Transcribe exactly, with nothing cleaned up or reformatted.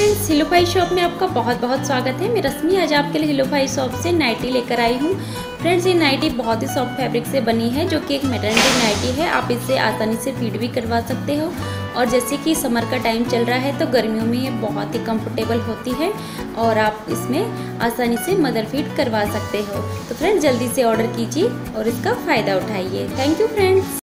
Friends, हिलोफाई shop में आपका बहुत बहुत स्वागत है। मैं रश्मि आज आपके लिए हिलोफाई शॉप से नाइटी लेकर आई हूँ। फ्रेंड्स, ये नाइटी बहुत ही सॉफ्ट फैब्रिक से बनी है, जो कि एक मैटरनिटी नाइटी है। आप इससे आसानी से फीड भी करवा सकते हो, और जैसे कि समर का टाइम चल रहा है तो गर्मियों में ये बहुत ही कंफर्टेबल होती है और आप इसमें आसानी से मदर फीड करवा सकते हो। तो फ्रेंड्स, जल्दी से ऑर्डर कीजिए और इसका फ़ायदा उठाइए। Thank you friends.